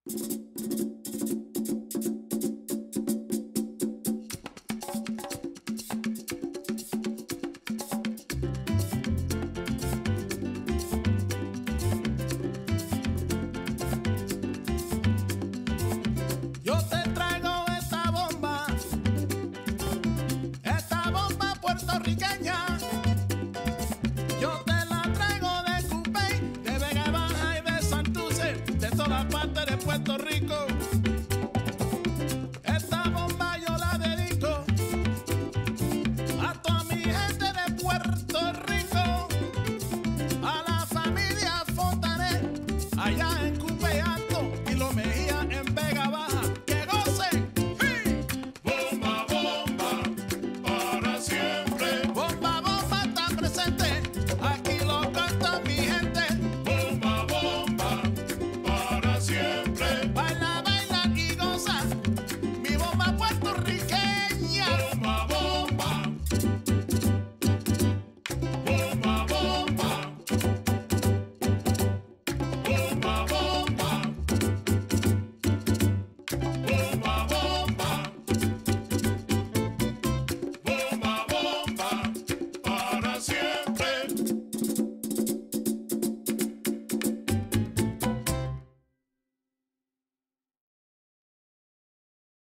Yo te traigo esta bomba puertorriqueña. Yo te la traigo de Cupey, de Vega Baja y de Santurce, de todas partes de Puerto Rico.